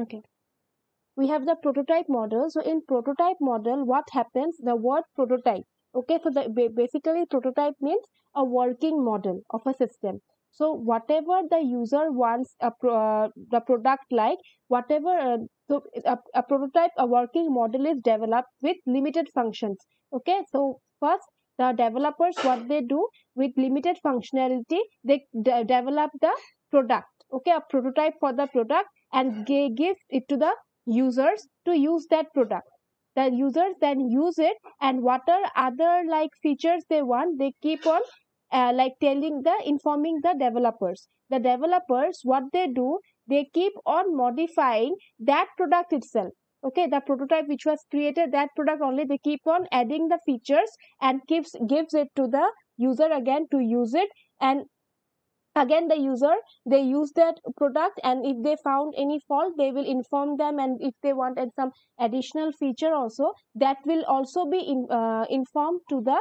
Okay. We have the prototype model. So in prototype model, what happens? The word prototype. Okay, so basically prototype means a working model of a system. So whatever the user wants the product like, whatever so a prototype, a working model is developed with limited functions. Okay, so first the developers, what they do with limited functionality, they develop the product. Okay, a prototype for the product, and give it to the users to use that product. The users then use it, and what are other like features they want, they keep on like informing the developers. The developers, what they do, they keep on modifying that product itself. Okay, the prototype which was created, that product only, they keep on adding the features and gives it to the user again to use it. And again the user, they use that product, and if they found any fault, they will inform them, and if they wanted some additional feature also, that will also be informed to the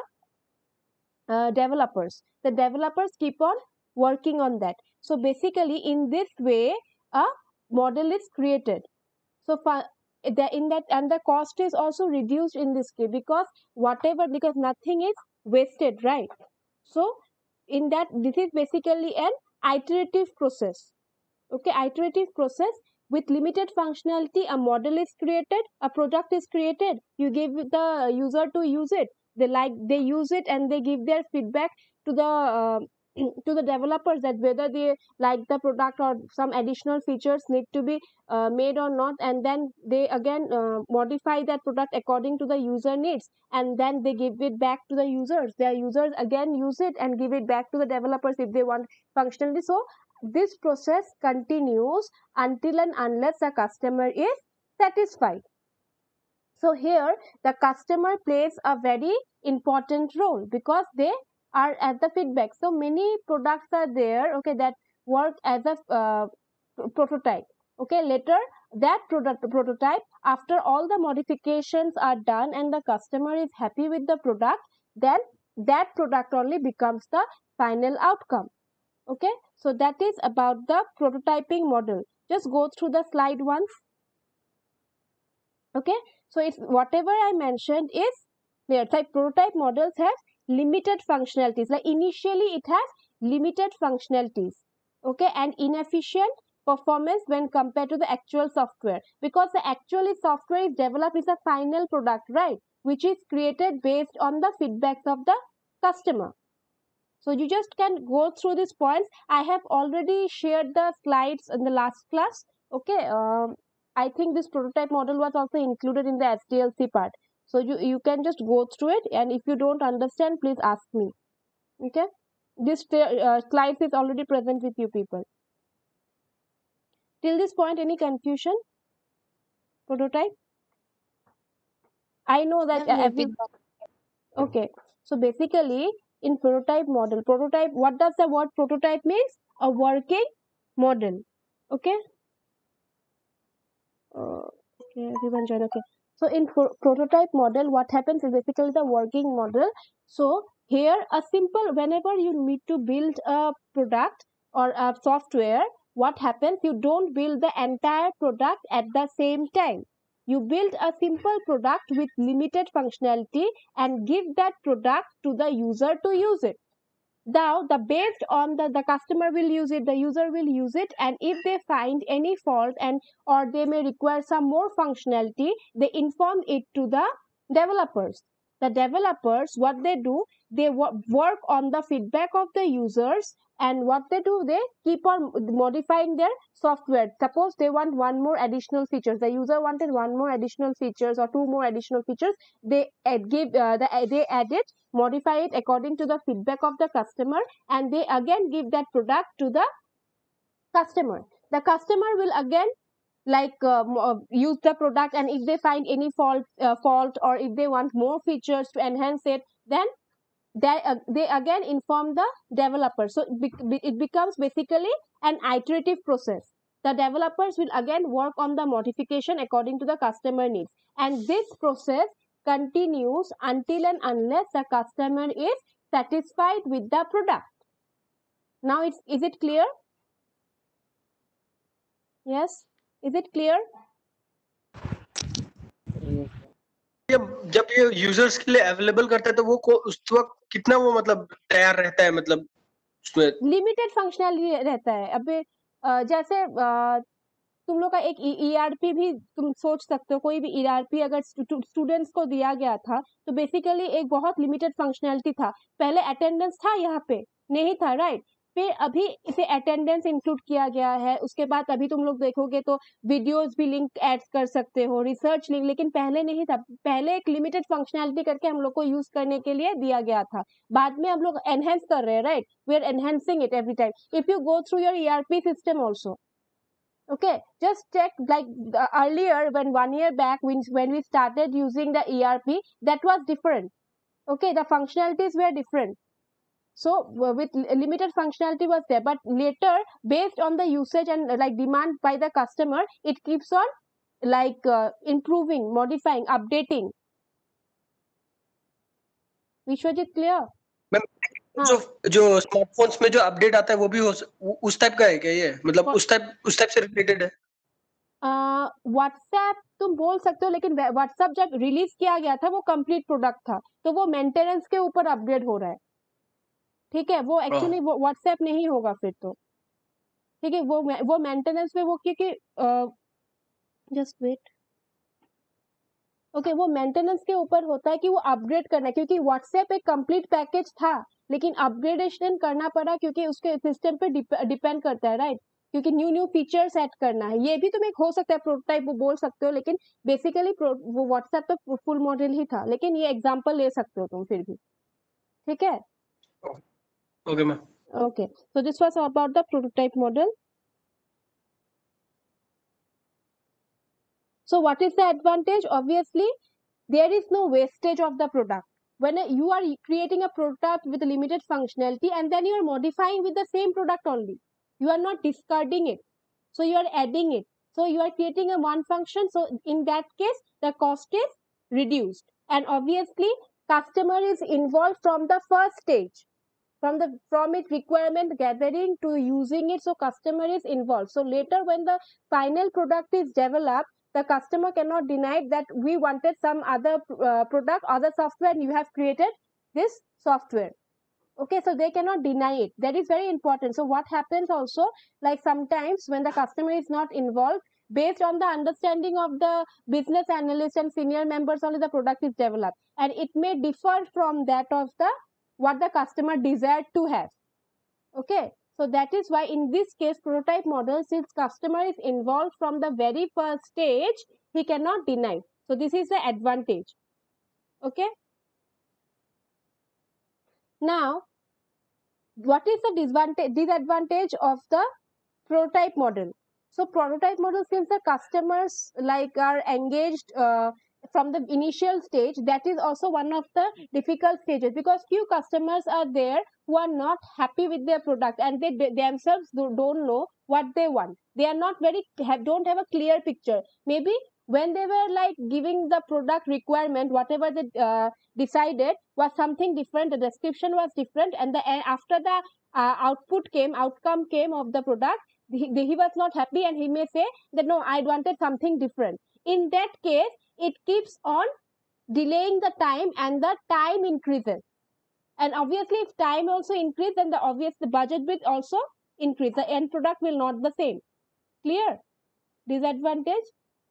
developers. The developers keep on working on that. So basically in this way a model is created. So in that, and the cost is also reduced in this case, because nothing is wasted, right? So in that, this is basically an iterative process. Okay, iterative process. With limited functionality, a model is created, a product is created, you give the user to use it, they use it, and they give their feedback to the to the developers, that whether they like the product or some additional features need to be made or not, and then they again modify that product according to the user needs, and then they give it back to the users. The users again use it and give it back to the developers if they want functionality. So this process continues until and unless the customer is satisfied. So here the customer plays a very important role, because they are at the feedback. So many products are there, okay, that work as a prototype. Okay, later that prototype, after all the modifications are done and the customer is happy with the product, then that product only becomes the final outcome. Okay, so that is about the prototyping model. Just go through the slide once. Okay, so it's whatever I mentioned is there. Type prototype models have limited functionalities. Like initially it has limited functionalities, okay, and inefficient performance when compared to the actual software, because the actual software is developed is a final product, right, which is created based on the feedbacks of the customer. So you just can go through these points. I have already shared the slides in the last class. Okay, I think this prototype model was also included in the SDLC part. So you can just go through it, and if you don't understand, please ask me. Okay, this slides is already present with you people. Till this point, any confusion? Prototype? I know that okay. So basically, in prototype model, what does the word prototype means? A working model. Okay. Okay, everyone join. Okay. So in prototype model, what happens is basically the working model. So here a simple, whenever you need to build a product or a software, what happens? You don't build the entire product at the same time. You build a simple product with limited functionality and give that product to the user to use it. Now the based on the customer will use it, the user will use it, and if they find any fault and or they may require some more functionality, they inform it to the developers. The developers, what they do, they work on the feedback of the users, and what they do, they keep on modifying their software. Suppose they want one more additional features, the user wanted one more additional features or two more additional features, they they add it, modify it according to the feedback of the customer, and they again give that product to the customer. The customer will again use the product, and if they find any fault or if they want more features to enhance it, then they again inform the developer. So it becomes basically an iterative process. The developers will again work on the modification according to the customer needs, and this process continues until and unless the customer is satisfied with the product. Now is it clear? Yes. Is it clear? जब ये users के लिए available करता है तो वो उस वक्त कितना वो मतलब तैयार रहता है, मतलब उसमें लिमिटेड फंक्शनैलिटी रहता है। अबे जैसे तुम लोग का एक ईआरपी भी तुम सोच सकते हो, कोई भी ईआरपी अगर स्टूडेंट्स को दिया गया था तो बेसिकली एक बहुत लिमिटेड फंक्शनैलिटी था। पहले अटेंडेंस था, यहाँ पे नहीं था, राइट? फिर अभी इसे अटेंडेंस इंक्लूड किया गया है। उसके बाद अभी तुम लोग देखोगे तो वीडियोस भी लिंक ऐड कर सकते हो, रिसर्च लिंक, लेकिन पहले नहीं था। पहले एक लिमिटेड फंक्शनैलिटी करके हम लोग को यूज करने के लिए दिया गया था। बाद में हम लोग एनहेंस कर रहे हैं, right? We are enhancing it every time. If you go through your ERP system also, okay, just check, like earlier when 1 year back when we started using the ERP, that was different. Okay, the functionalities were different. So with limited functionality was there, but later based on the usage and like demand by the customer, it keeps on like improving, modifying, updating. Vishwajit, clear? Ma'am, हाँ, जो smartphones में जो update आता है वो भी उस type का है क्या ये, मतलब उस टाइप से रिलेटेड है? व्हाट्सएप तुम बोल सकते हो, लेकिन व्हाट्सएप जब रिलीज किया गया था वो कंप्लीट प्रोडक्ट था, तो वो मेंटेनेंस के ऊपर अपग्रेड हो रहा है। ठीक है, वो एक्चुअली वो व्हाट्सएप नहीं होगा फिर तो। ठीक है, वो मेंटेनेंस में वो, क्योंकि जस्ट वेट, ओके, वो मेंटेनेंस के ऊपर होता है कि वो अपग्रेड करना है, क्योंकि व्हाट्सएप एक कंप्लीट पैकेज था लेकिन अपग्रेडेशन करना पड़ा क्योंकि उसके सिस्टम पे डिपेंड करता है, राइट? क्योंकि न्यू फीचर्स ऐड करना है। ये भी तुम एक हो सकता है प्रोटोटाइप वो बोल सकते हो, लेकिन बेसिकली वो व्हाट्सएप तो फुल मॉडल ही था, लेकिन ये एग्जांपल ले सकते हो तुम फिर भी। ठीक है, okay ma'am. okay, so this was about the prototype model. So what is the advantage? Obviously there is no wastage of the product. When you are creating a product with limited functionality and then you are modifying with the same product only, you are not discarding it, so you are adding it, so you are creating a one function, so in that case the cost is reduced, and obviously customer is involved from the first stage, from its requirement gathering to using it, so customer is involved. So later when the final product is developed, the customer cannot deny that we wanted some other product, other software, and you have created this software. Okay, so they cannot deny it. That is very important. So what happens also, like sometimes when the customer is not involved, based on the understanding of the business analyst and senior members, only the product is developed, and it may differ from that of the what the customer desired to have. Okay, so that is why in this case prototype model, since customer is involved from the very first stage, he cannot deny. So this is the advantage. Okay, now what is the disadvantage of the prototype model? So prototype model, since the customers like are engaged from the initial stage, that is also one of the difficult stages, because few customers are there who are not happy with their product and they themselves don't know what they want. They are not don't have a clear picture. Maybe when they were like giving the product requirement, whatever they decided was something different, the description was different, and after the outcome came of the product, he was not happy and he may say that no, I wanted something different. In that case, it keeps on delaying the time and the time increases. And obviously if time also increase, then the budget will also increase. The end product will not the same. Clear? Disadvantage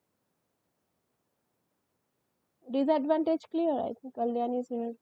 clear? I think Kalyani is here.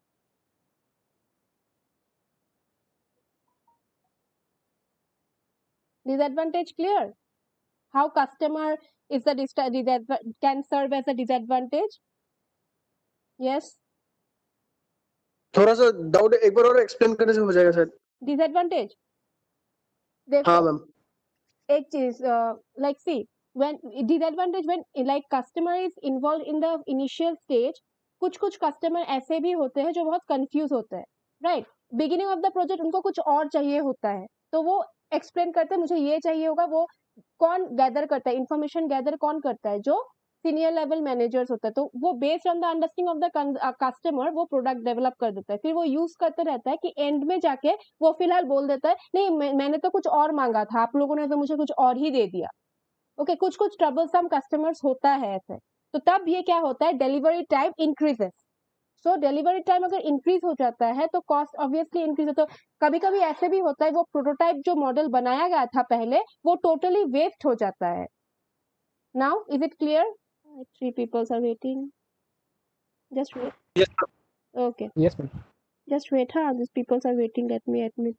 Disadvantage clear? How customer is can serve as a disadvantage? Yes. थोड़ा सा doubt एक बार और explain करने से हो जाएगा शायद। Disadvantage, देखो हाँ मैम। एक चीज like see, when disadvantage, when like customer is involved in the initial stage, कुछ कस्टमर ऐसे भी होते हैं जो बहुत कंफ्यूज होते हैं, right? Beginning of the project उनको कुछ और चाहिए होता है, तो वो एक्सप्लेन करते हैं मुझे ये चाहिए होगा। वो कौन गैदर करता है इंफॉर्मेशन? गैदर कौन करता है? जो सीनियर लेवल मैनेजर्स होता है। तो वो based on the understanding of the customer वो प्रोडक्ट डेवलप कर देता है, फिर वो यूज करते रहता है कि एंड में जाके वो फिलहाल बोल देता है नहीं मैंने तो कुछ और मांगा था, आप लोगों ने तो मुझे कुछ और ही दे दिया। ओके कुछ कुछ ट्रबलसम कस्टमर्स होता है ऐसे, तो तब ये क्या होता है, delivery time increases. So delivery time अगर इंक्रीज हो जाता है तो कॉस्ट ऑब्वियसली इंक्रीज होता है। कभी कभी ऐसे भी होता है वो प्रोटोटाइप जो मॉडल बनाया गया था पहले वो टोटली वेस्ट हो जाता है। Now is it clear? 3 people are waiting. Just wait. Yes, sir. Okay. Yes, ma'am. Just wait, huh? These people are waiting. Let me admit.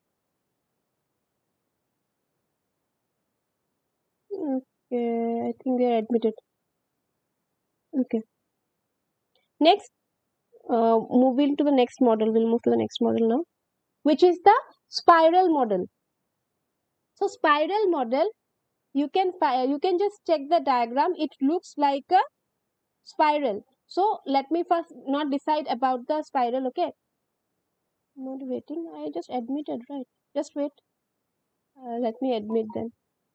Okay, I think they are admitted. Okay. Next, moving to the next model. We'll move to the next model now, which is the spiral model. So spiral model, you can just check the diagram. It looks like a spiral. So let me first not decide about the spiral. Okay. Not waiting. I just admitted, right? Just wait. Let me admit then.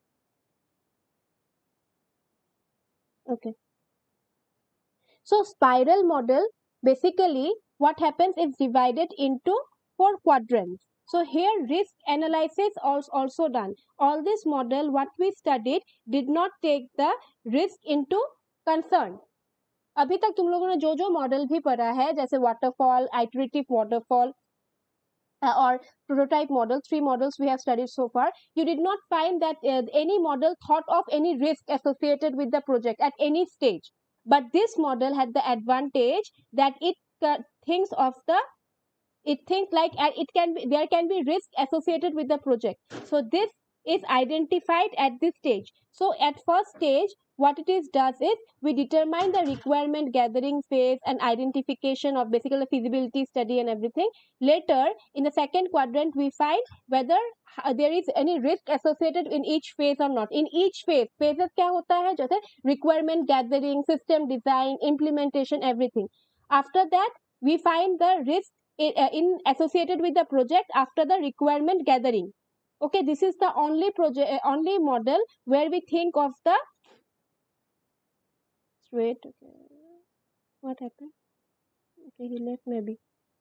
Okay. So spiral model, basically what happens is divided into 4 quadrants. So here risk analysis also done. All this model what we studied did not take the risk into concern. अभी तक तुम लोगों ने जो जो model भी पढ़ा है जैसे waterfall, iterative waterfall or prototype model, 3 models we have studied so far, you did not find that any model thought of any risk associated with the project at any stage. But this model had the advantage that it thinks of the, it thinks like it can be, there can be risk associated with the project. So this is identified at this stage. So at first stage, what it is does is we determine the requirement gathering phase and identification of basically the feasibility study and everything. Later, in the second quadrant, we find whether there is any risk associated in each phase or not. In each phase, phases क्या होता है जैसे requirement gathering, system design, implementation, everything. After that, we find the risk in associated with the project after the requirement gathering. Okay, this is the only project, only model where we think of the. Wait, okay. What happened? Okay, he left maybe.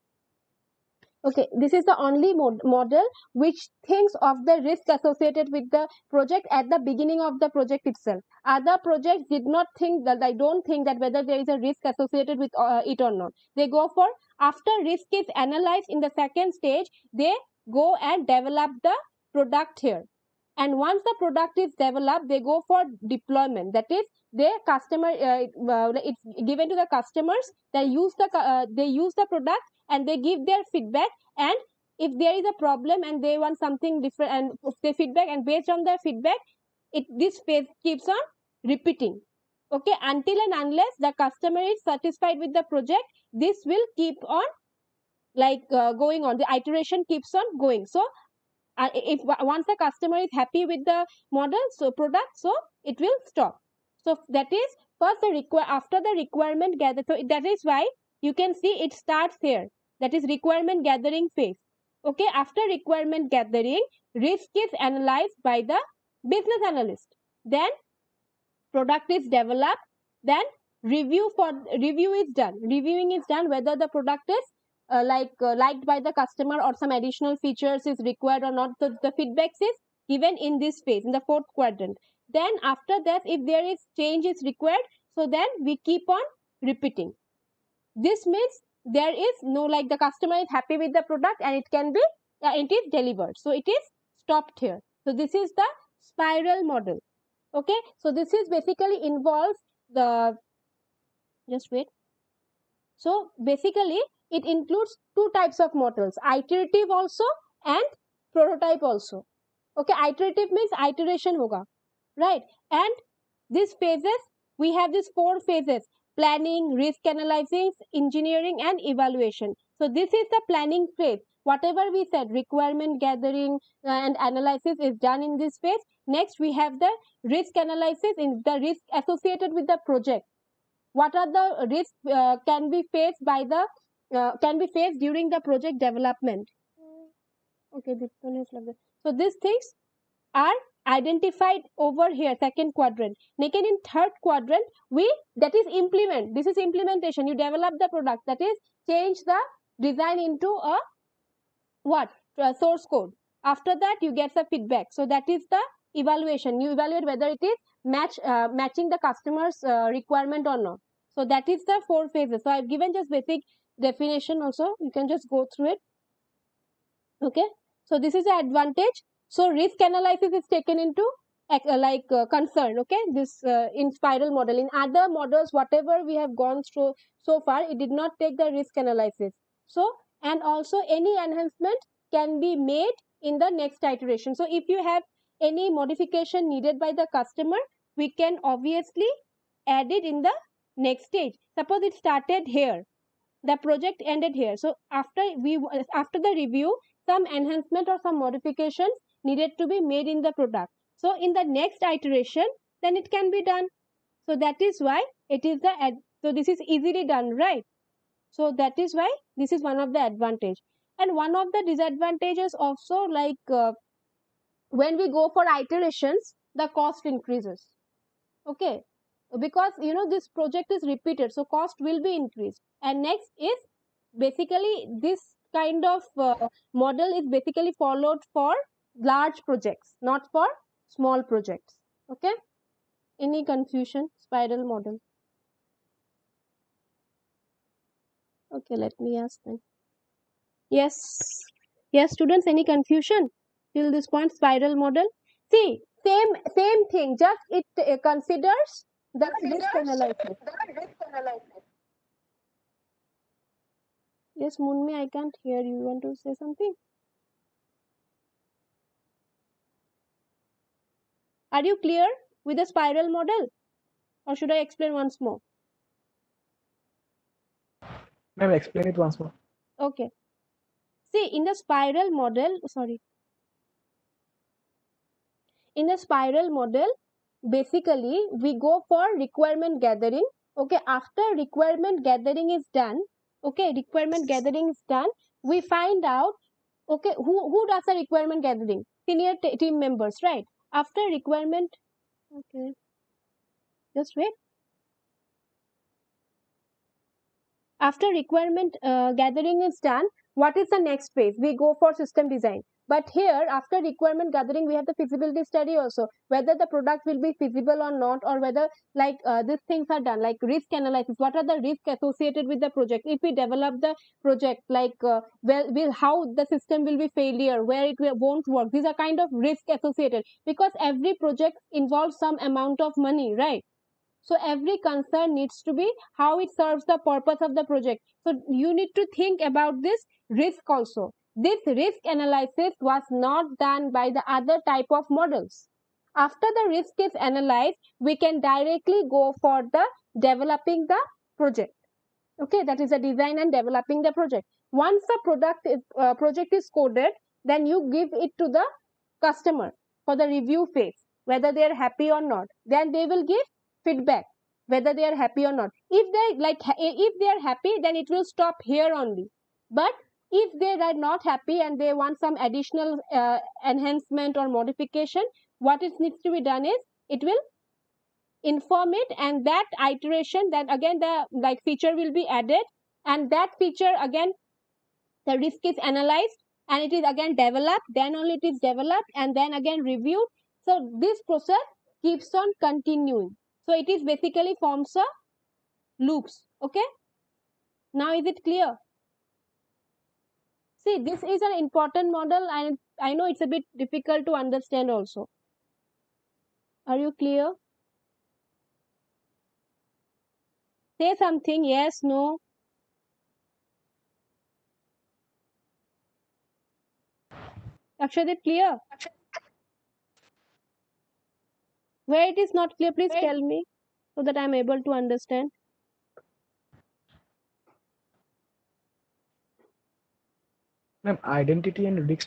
Okay, this is the only model which thinks of the risk associated with the project at the beginning of the project itself. Other projects did not think that, I don't think that whether there is a risk associated with it or not. They go for, after risk is analyzed in the second stage, they go and develop the product here. And once the product is developed, they go for deployment. That is, their customer, it's given to the customers. They use the product and they give their feedback. And if there is a problem and they want something different, and if they feedback, and based on their feedback, this phase keeps on repeating. Okay, until and unless the customer is satisfied with the project, this will keep on going on. The iteration keeps on going. So if once the customer is happy with the model, so product, so it will stop. So that is first after the requirement gather. So that is why you can see it starts here. That is requirement gathering phase. Okay, after requirement gathering, risk is analyzed by the business analyst. Then product is developed. Then review is done. Reviewing is done whether the product is liked by the customer or some additional features is required or not. So the feedbacks is given in this phase, in the fourth quadrant. Then after that, if there is change is required, so then we keep on repeating. This means there is no, like, the customer is happy with the product and it can be, it is delivered. So it is stopped here. So this is the spiral model. Okay, so this is basically involves the, just wait. So basically it includes 2 types of models, iterative also and prototype also. Okay, iterative means iteration hoga, right? And these phases, we have these 4 phases: planning, risk analysis, engineering, and evaluation. So this is the planning phase. Whatever we said, requirement gathering and analysis is done in this phase. Next, we have the risk analysis, in the risk associated with the project. What are the risks can be faced by the can be faced during the project development? Okay, this one is like that. So these things are identified over here, second quadrant. Naked in third quadrant, that is implement. This is implementation. You develop the product, that is change the design into a source code. After that, you get the feedback. So that is the evaluation. You evaluate whether it is matching the customer's requirement or not. So that is the 4 phases. So I've given just basic definition also. You can just go through it. Okay. So this is the advantage. So risk analysis is taken into concern. Okay. This in spiral model. In other models, whatever we have gone through so far, it did not take the risk analysis. So, and also any enhancement can be made in the next iteration. So if you have any modification needed by the customer, we can obviously add it in the next stage. Suppose it started here, the project ended here. So after the review, some enhancement or some modifications needed to be made in the product. So in the next iteration, then it can be done. So that is why it is so this is easily done, right? So that is why this is one of the advantage. And one of the disadvantages also, when we go for iterations, the cost increases. Okay, because this project is repeated, so cost will be increased. And next is basically this kind of model is basically followed for large projects, not for small projects. Okay, any confusion? Spiral model. Okay, let me ask them. Yes, students, any confusion till this point? Spiral model, see, same thing, just it considers the risk analysis. Yes, Munmi, I can't hear you. You want to say something? Are you clear with the spiral model, or should I explain once more? Ma'am, explain it once more. Okay. See, in the spiral model, in the spiral model, basically we go for requirement gathering. Okay, after requirement gathering is done, we find out, okay, who does the requirement gathering? Senior team members, right? After requirement, okay, just wait. After requirement gathering is done, what is the next phase? We go for system design. But here, after requirement gathering, we have the feasibility study also, whether the product will be feasible or not, or whether these things are done, like risk analysis. What are the risks associated with the project? If we develop the project, how the system will be failure, where it won't work. These are kind of risk associated, because every project involves some amount of money, right? So every concern needs to be how it serves the purpose of the project. So you need to think about this risk also. This risk analysis was not done by the other type of models. After the risk is analyzed, we can directly go for the developing the project. Okay, that is the design and developing the project. Once the project is coded, then you give it to the customer for the review phase, whether they are happy or not. Then they will give feedback whether they are happy or not. If they are happy, then it will stop here only. But if they are not happy and they want some additional enhancement or modification, what it needs to be done is it will inform it, and that iteration, then again the feature will be added, and that feature again the risk is analyzed, and it is again developed, then only it is developed and then again reviewed. So this process keeps on continuing. So it is basically forms a loops. Okay, now is it clear? See, this is an important model, and I know it's a bit difficult to understand also. Are you clear? Say something, yes, no. Akshadip, clear? Where it is not clear, please tell me so that I am able to understand. Ma'am, identity and risk.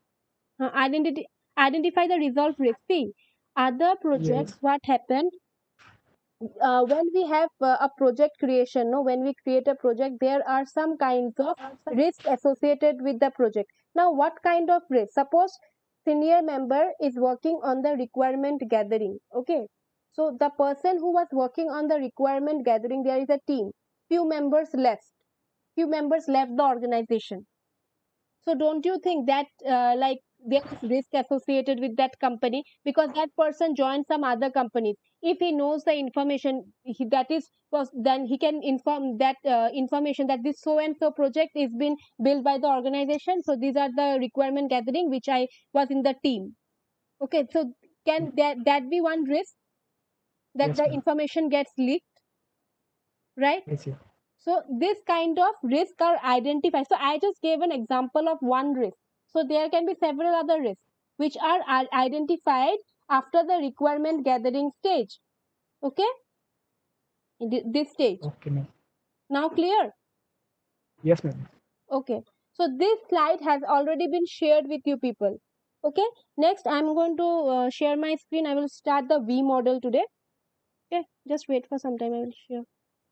Identify the resolved risk. See, other projects, what happened, when we have a project creation, when we create a project, there are some kinds of risk associated with the project. Now, what kind of risk? Suppose senior member is working on the requirement gathering. Okay, so the person who was working on the requirement gathering, there is a team. Few members left the organization. So don't you think that there is risk associated with that company because that person joined some other companies. If he knows the information, then he can inform that information that this so and so project is been built by the organization. So these are the requirement gathering which I was in the team. Okay, so can that be one risk that Yes, the ma'am. information gets leaked, right? Yes, yeah. So this kind of risk are identified. So I just gave an example of one risk. So there can be several other risks which are identified after the requirement gathering stage. Okay, in this stage. Okay, ma'am. Now clear? Yes, ma'am. Okay. So this slide has already been shared with you people. Okay. Next, I'm going to share my screen. I will start the V model today. Okay. Just wait for some time. I will share.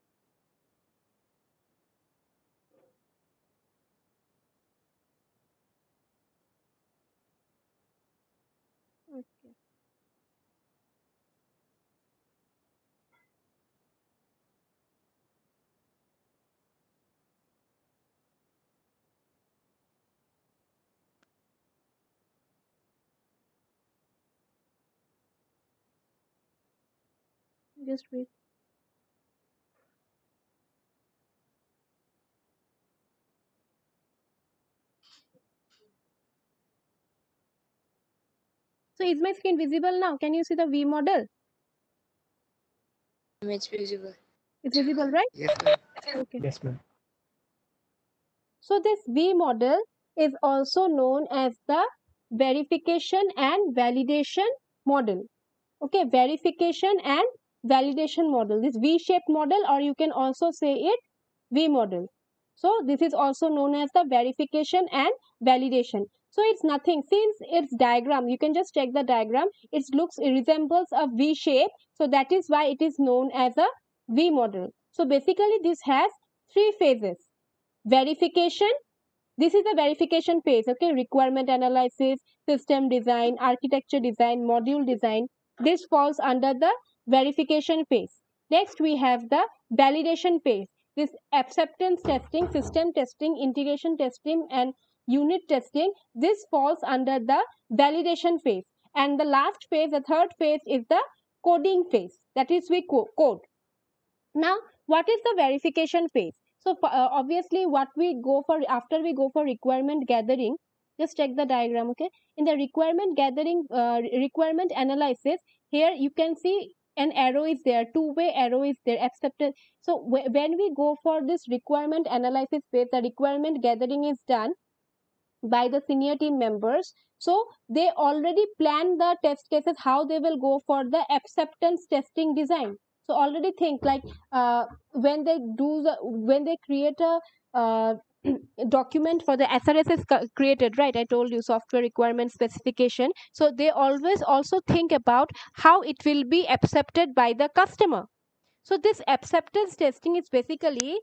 Okay. Just wait. So is my screen visible now? Can you see the V model? Image visible. It's visible, right? Yes, ma'am. Okay. Yes, ma'am. So this V model is also known as the verification and validation model. Okay, verification and validation model. This V-shaped model, or you can also say it V model. So this is also known as the verification and validation. So it's nothing, since its diagram, you can just check the diagram, it resembles a V shape. So that is why it is known as a V model. So basically this has three phases. Verification, this is the verification phase. Okay, requirement analysis, system design, architecture design, module design. This falls under the verification phase. Next, we have the validation phase. This acceptance testing, system testing, integration testing, and unit testing. This falls under the validation phase. And the last phase, the third phase, is the coding phase. That is, we code. Now, what is the verification phase? So obviously what we go for after we go for requirement gathering, just check the diagram. Okay, in the requirement gathering, requirement analysis, here you can see an arrow is there, two-way arrow is there, accepted. So when we go for this requirement analysis phase, the requirement gathering is done by the senior team members. So they already plan the test cases, how they will go for the acceptance testing design. So already think like when they create a document for the SRS is created, right? I told you, software requirement specification. So they always also think about how it will be accepted by the customer. So this acceptance testing is basically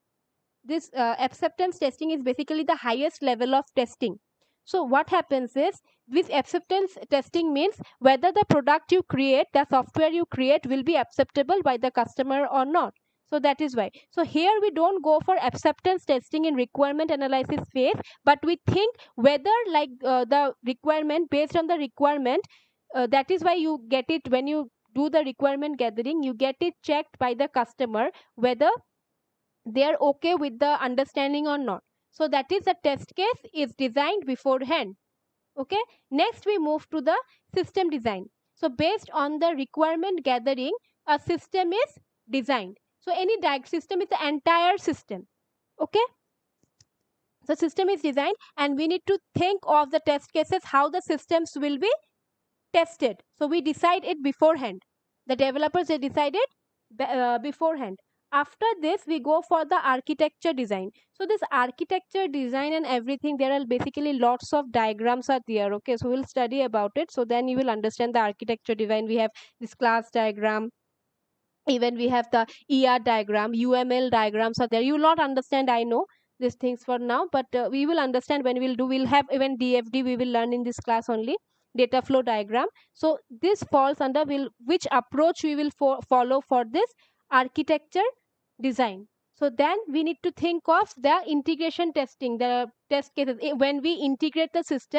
the highest level of testing. So what happens is, this acceptance testing means whether the product you create, the software you create, will be acceptable by the customer or not. So that is why. So here we don't go for acceptance testing in requirement analysis phase, but we think whether the requirement, based on the requirement, that is why you get it when you do the requirement gathering, you get it checked by the customer whether they are okay with the understanding or not. So that is, the test case is designed beforehand. Okay, next we move to the system design. So based on the requirement gathering, a system is designed. So any system is the entire system. Okay, so system is designed and we need to think of the test cases, how the systems will be tested. So we decide it beforehand. The developers, they decided beforehand. After this, we go for the architecture design. So this architecture design and everything, there are basically lots of diagrams are there. Okay, so we'll study about it. So then you will understand the architecture design. We have this class diagram. Even we have the ER diagram, UML diagrams are there. You will not understand, I know, these things for now, but we will understand when we'll have even DFD, we will learn in this class only, data flow diagram. So this falls under which approach we will follow for this architecture design. So then we need to think of the integration testing, the test cases. When we integrate the system,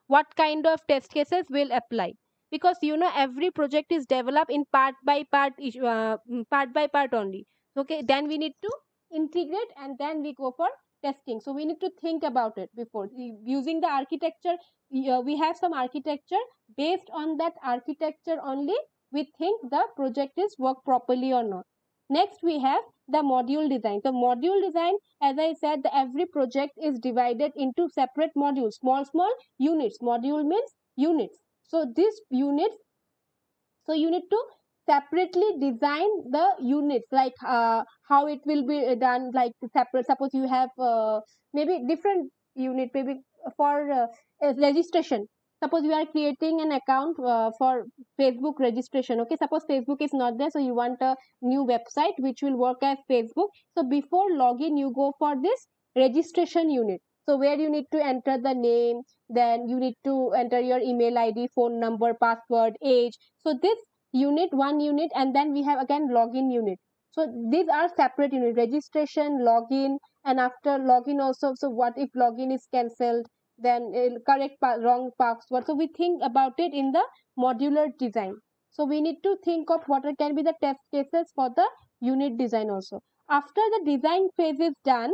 what kind of test cases will apply, because every project is developed in part by part, part by part only. Okay, then we need to integrate and then we go for testing. So we need to think about it before using the architecture. We have some architecture. Based on that architecture only, we think the project is work properly or not. Next we have the module design. So module design, as I said, every project is divided into separate modules, small units. Module means units. So these units, so you need to separately design the units, like how it will be done, like separate. Suppose you have maybe different unit, maybe for registration. Suppose you are creating an account for Facebook registration. Okay, suppose Facebook is not there, so you want a new website which will work as Facebook. So before login, you go for this registration unit. So where you need to enter the name, then you need to enter your email ID, phone number, password, age. So this unit, one unit, and then we have again login unit. So these are separate unit: registration, login, and after login also. So what if login is cancelled, then correct wrong password. So we think about it in the modular design. So we need to think of what can be the test cases for the unit design also. After the design phase is done,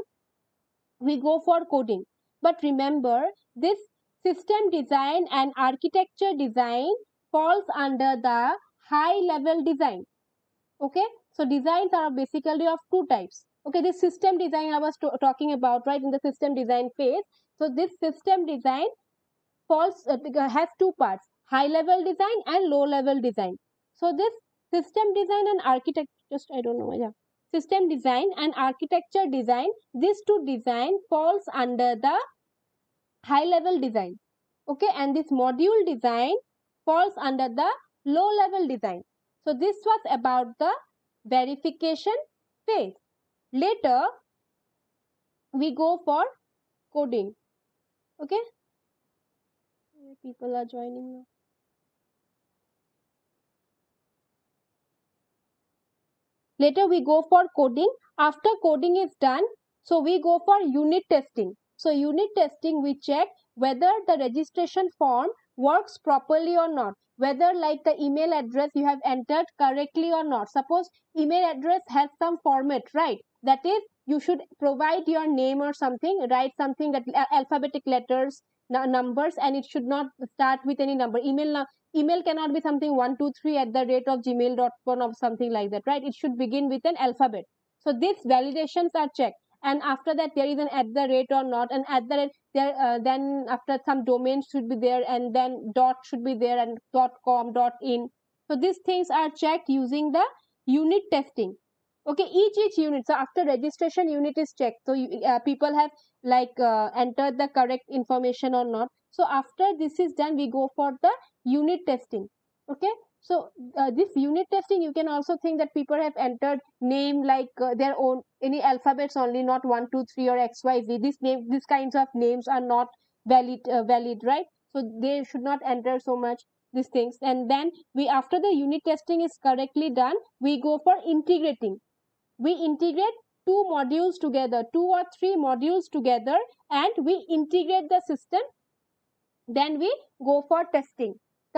we go for coding. But remember, this system design and architecture design falls under the high level design. Okay, so designs are basically of two types. Okay, this system design I was talking about, right, in the system design phase. So this system design falls has two parts: high level design and low level design. So this system design and architecture, just I don't know, yeah, system design and architecture design, these two design falls under the high level design. Okay, and this module design falls under the low level design. So this was about the verification phase. Later we go for coding. Okay, people are joining now. Later we go for coding. After coding is done, so we go for unit testing. So unit testing, we check whether the registration form works properly or not, whether like the email address you have entered correctly or not. Suppose email address has some format, right? That is, you should provide your name or something, write something that alphabetic letters, numbers, and it should not start with any number. Email cannot be something 123 at the rate of gmail.com or something like that, right? It should begin with an alphabet. So these validations are checked, and after that there is an at the rate or not, and at the rate there, then after some domains should be there, and then dot should be there, and .com, .in. So these things are checked using the unit testing. Okay, each unit. So after registration, unit is checked. So people have like entered the correct information or not. So after this is done, we go for the unit testing. Okay, so this unit testing, you can also think that people have entered name like their own, any alphabets only, not 1 2 3 or XYZ. These kinds of names are not valid, right? So they should not enter so much these things. And then we, after the unit testing is correctly done, we go for integrating. We integrate two modules together, 2 or 3 modules together, and we integrate the system. Then we go for testing.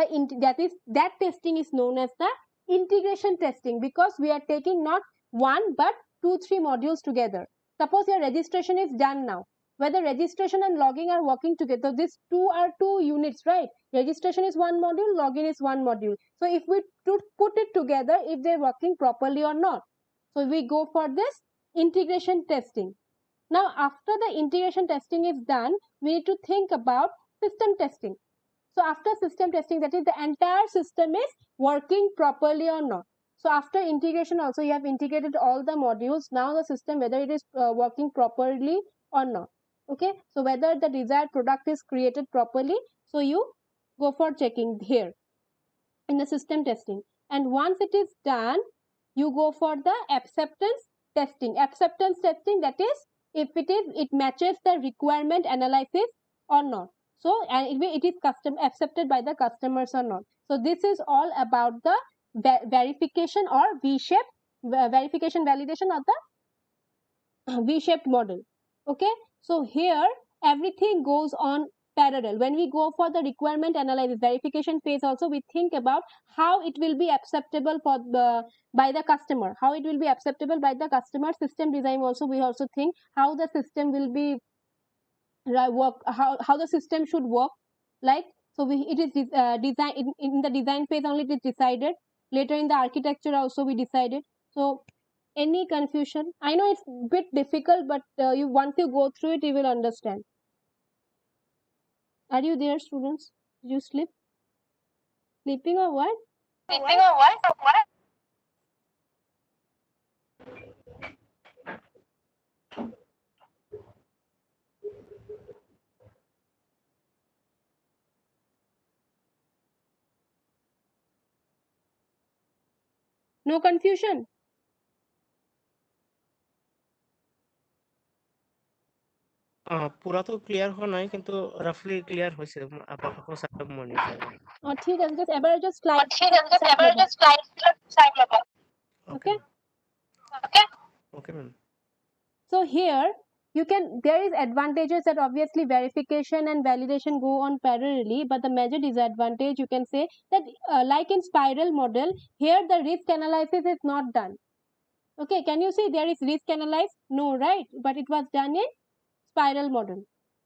That testing is known as the integration testing, because we are taking not one but 2 3 modules together. Suppose your registration is done now, whether registration and logging are working together. These two are two units, right? Registration is one module, login is one module. So if we put it together, if they're working properly or not. So we go for this integration testing. Now after the integration testing is done, we need to think about system testing. So after system testing, that is, the entire system is working properly or not. So after integration also, you have integrated all the modules. Now the system, whether it is working properly or not. Okay, so whether the desired product is created properly. So you go for checking here in the system testing. And once it is done, you go for the acceptance testing. Acceptance testing, that is, if it matches the requirement analysis or not. So, and it is accepted by the customers or not. So this is all about the verification or V-shaped verification validation of the V-shaped model. Okay, so here everything goes on parallel. When we go for the requirement analysis verification phase also, we think about how it will be acceptable for by the customer, how it will be acceptable by the customer. System design also, we also think how the system will be work, how the system should work. Like, so it is design in the design phase only it is decided. Later in the architecture also we decided. So any confusion? I know it's a bit difficult, but you once you go through it, you will understand. Are you there, students? Did you sleep? Sleeping or what? Sleeping or what? No confusion? পুরা তো clear হয় নাই কিন্তু রাফলি clear হয়েছে আপাতত সব মনে আছে ঠিক আছে, just এবার just slide ঠিক আছে, এবার just slide লাগাও। Okay. Okay, ma'am. So here there is advantages that obviously verification and validation go on parallelly, but the major disadvantage you can say that like in spiral model, here the risk analysis is not done. Okay, can you see there is risk analysis? No, right? But it was done in spiral model.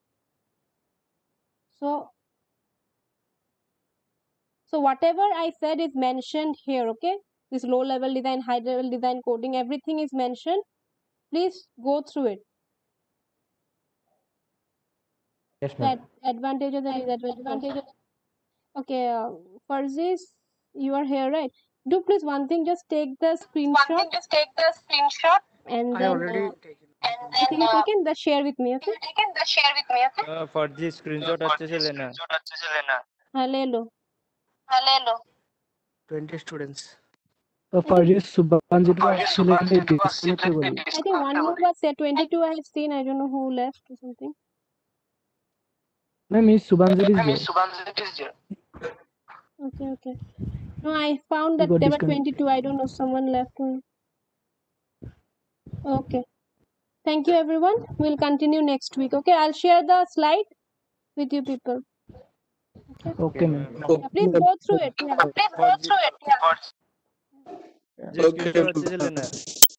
So whatever I said is mentioned here, okay? This low level design, high level design, coding, everything is mentioned. Please go through it. Yes, ma'am. Advantages and disadvantages. Okay, for this, you are here, right? Do please one thing, just take the screenshot. And I then, already taken. if you taken, the share with me, okay? for this screenshot अच्छे से लेना हाँ ले लो. 20 students. For this Subhanjit was actually disconnected. I think one more was said 22. I have seen. I don't know who left or something. Ma'am, Miss Subhanjit is there. Okay. No, I found that You got there were disconnected. 22. I don't know. Someone left me. Okay. Thank you, everyone. We'll continue next week. Okay. I'll share the slide with you people. Okay, ma'am. Yeah, please go through it. Yeah. this screenshot अच्छे से लेना